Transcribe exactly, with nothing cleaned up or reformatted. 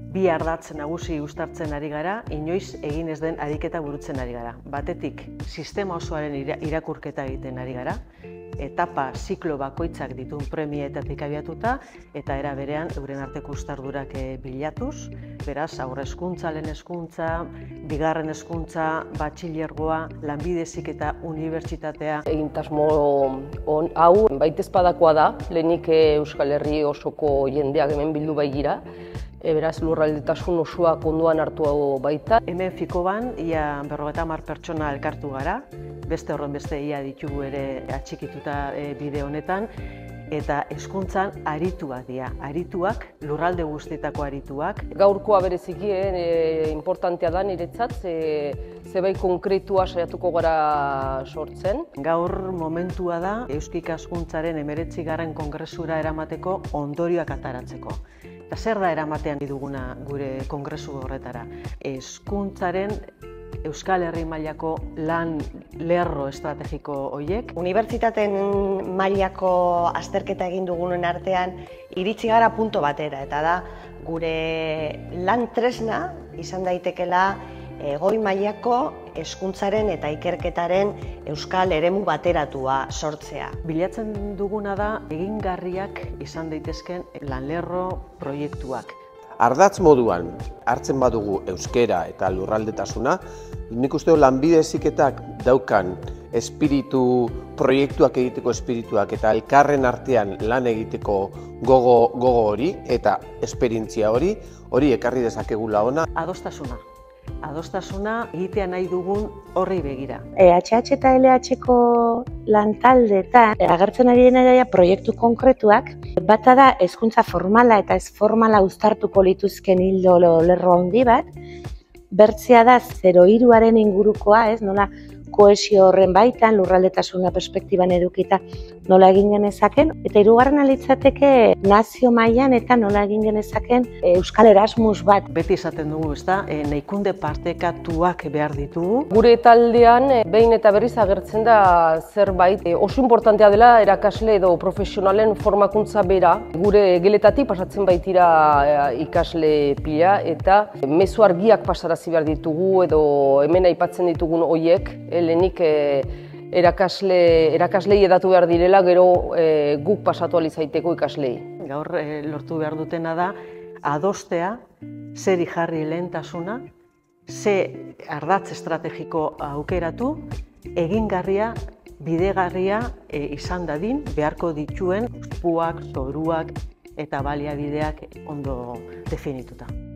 Bi ardatz nagusi uztartzen ari gara, inoiz egin ez den ariketa burutzen ari gara. Batetik, sistema osoaren irakurketa egiten ari gara, etapa ziklo bakoitzak dituen premietatik abiatuta, eta era berean euren arteko uztardurak bilatuz. Beraz, haur hezkuntza, lehen hezkuntza, bigarren hezkuntza, batxilergoa, lanbide heziketa, unibertsitatea. Egintasmo hau baitezpadakoa da, lehenik Euskal Herri osoko jendeak hemen bildu baigira. Beraz, lurraldetasun osoa konduan hartu baita. Hemen Fikoban, ia berrogeita hamar pertsona elkartu gara, beste horren beste ia ditugu ere atxikituta bide honetan, eta hezkuntzan arituak dira, arituak, lurralde guztietako arituak. Gaurkoa bereziki importantea da niretzat, zerbait konkretua saiatuko gara sortzen. Gaur momentua da Eusko Ikaskuntzaren hemeretzigarren kongresura eramateko ondorioak ataratzeko. Eta zer da eramatean duguna gure kongresu horretara? Hezkuntzaren Euskal Herri mailako lan lerro estrategiko horiek. Unibertsitateen mailako azterketa egin dugunen artean iritsi gara punto batera, eta da gure lan tresna izan daitekela goi mailako hezkuntzaren eta ikerketaren euskal eremu bateratua sortzea. Bilatzen duguna da egingarriak izan daitezken lanlerro proiektuak. Ardatz moduan hartzen badugu euskera eta lurraldetasuna, nik uste lanbide heziketak daukan espiritu, proiektuak egiteko espirituak eta elkarren artean lan egiteko gogo, gogo hori eta esperientzia hori, hori ekarri dezakegula ona. Adostasuna. Adostasuna egitea nahi dugun horri begira. H H eta L H-ko lantaldeetan agertzen ari dena proiektu konkretuak, bata da hezkuntza formala eta ez formala uztartuko lituzken ildo lerro handi bat, bertzea da zero hiruaren ingurukoa, ez nola kohesio horren baitan, lurraldetasuna perspektiban edukita nola egin genezaken, eta hirugarrena litzateke nazio mailan eta nola egin genezaken Euskal Erasmus bat. Beti esaten dugu, ezta, nahikunde partekatuak behar ditugu. Gure taldean behin eta berriz agertzen da zerbait oso importantea dela erakasle edo profesionalen formakuntza bera. Gure geletatik pasatzen baitira ikasle pila eta mezu argiak pasarazi behar ditugu edo hemen aipatzen ditugun horiek, lehenik erakasle, erakaslei edatu behar direla, gero e, guk pasatu alizaiteko ikaslei. Gaur e, lortu behar dutena da adostea, zeri jarri lehentasuna, ze ardatz estrategiko aukeratu, egingarria, bidegarria e, izan dadin, beharko dituen puak, zoruak eta baliabideak ondo definituta.